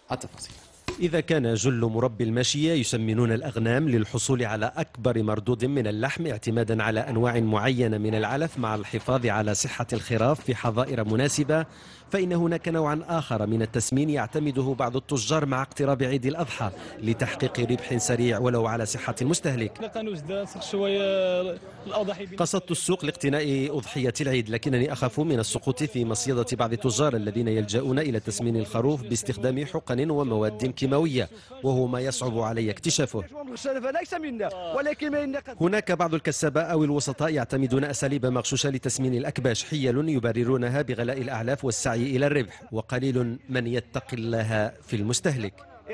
التفاصيل. إذا كان جل مربي الماشية يسمنون الأغنام للحصول على أكبر مردود من اللحم اعتمادا على أنواع معينة من العلف مع الحفاظ على صحة الخراف في حظائر مناسبة، فإن هناك نوعا آخر من التسمين يعتمده بعض التجار مع اقتراب عيد الأضحى لتحقيق ربح سريع ولو على صحة المستهلك. قصدت السوق لاقتناء أضحية العيد، لكنني أخاف من السقوط في مصيدة بعض التجار الذين يلجؤون إلى تسمين الخروف باستخدام حقن ومواد كيماوية، وهو ما يصعب علي اكتشافه. هناك بعض الكسابة أو الوسطاء يعتمدون أساليب مغشوشة لتسمين الأكباش، حيل يبررونها بغلاء الأعلاف والسعي إلى الربح، وقليل من يتقي الله في المستهلك.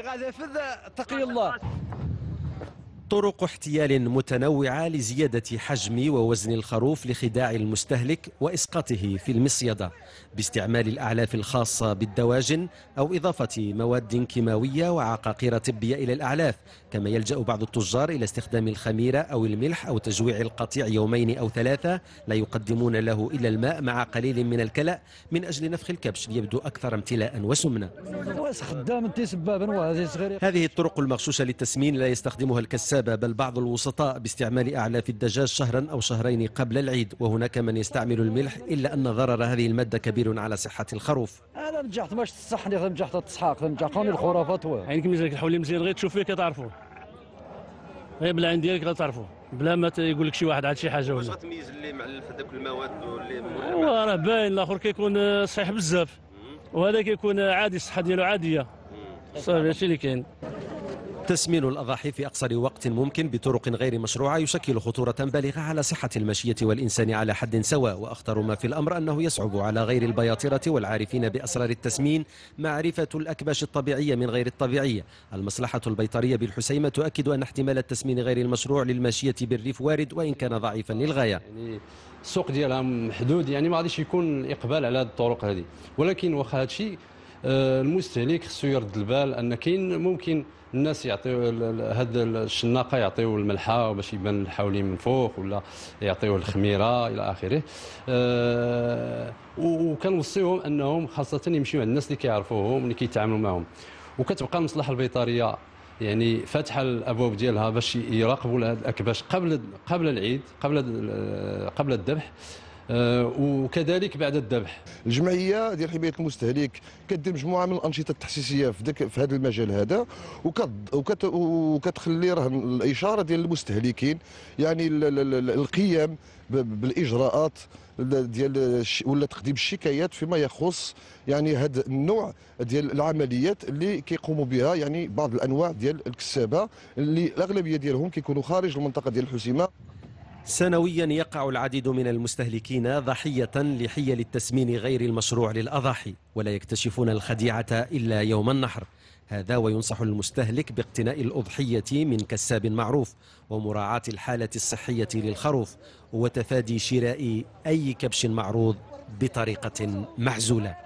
طرق احتيال متنوعة لزيادة حجم ووزن الخروف لخداع المستهلك وإسقاطه في المصيدة باستعمال الأعلاف الخاصة بالدواجن أو إضافة مواد كيماوية وعقاقير طبية إلى الأعلاف، كما يلجأ بعض التجار إلى استخدام الخميرة أو الملح أو تجويع القطيع يومين أو ثلاثة لا يقدمون له إلا الماء مع قليل من الكلأ من أجل نفخ الكبش ليبدو أكثر امتلاء وسمنة. هذه الطرق المغشوشة للتسمين لا يستخدمها الكسابة بل بعض الوسطاء باستعمال أعلاف الدجاج شهرا أو شهرين قبل العيد، وهناك من يستعمل الملح إلا أن ضرر هذه المادة كبير على صحة الخروف. أنا نجحت ماش تصحني نجحت تسحاق نجحوني الخرافات عينك مزيان الحولي مزيان غير تشوف فيه كتعرفوه غير بالعين ديالك غتعرفوه بلا ما يقول لك شي واحد عاد شي حاجه. واش غتميز اللي معلف هذوك المواد واللي راه باين الاخر كيكون صحيح بزاف وهذا كيكون عادي الصحه ديالو عاديه صافي هادشي اللي كاين. تسمين الأضاحي في أقصر وقت ممكن بطرق غير مشروعة يشكل خطورة بالغة على صحة الماشية والإنسان على حد سواء، وأخطر ما في الأمر أنه يصعب على غير البياطرة والعارفين بأسرار التسمين معرفة الأكباش الطبيعية من غير الطبيعية. المصلحة البيطرية بالحسيمة تؤكد أن احتمال التسمين غير المشروع للماشية بالريف وارد وإن كان ضعيفا للغاية. يعني السوق ديالها محدود، يعني ما غاديش يكون إقبال على هذه الطرق هذه، ولكن واخا هذا الشيء المستهلك خصو يرد البال ان كاين ممكن الناس يعطيو هاد الشناقه يعطيو الملحه باش يبان الحولين من فوق ولا يعطيو الخميره الى اخره. وكنوصيهم انهم خاصه يمشيو عند الناس اللي كيعرفوهم اللي كيتعاملوا معهم، وكتبقى المصلحه البيطريه يعني فاتحه الابواب ديالها باش يراقبوا هاد الاكباش قبل العيد قبل الذبح وكذلك بعد الذبح. الجمعيه ديال حمايه المستهلك كدير مجموعه من الانشطه التحسيسيه في هذا المجال هذا، وكتخلي رهن الاشاره ديال المستهلكين يعني القيام بالاجراءات ديال ولا تقديم الشكايات فيما يخص يعني هذا النوع ديال العمليات اللي كيقوموا بها يعني بعض الانواع ديال الكسابه اللي الاغلبيه ديالهم كيكونوا خارج المنطقه ديال الحسيمه. سنويا يقع العديد من المستهلكين ضحية لحيل التسمين غير المشروع للأضاحي ولا يكتشفون الخديعة إلا يوم النحر. هذا وينصح المستهلك باقتناء الأضحية من كساب معروف ومراعاة الحالة الصحية للخروف وتفادي شراء أي كبش معروض بطريقة معزولة.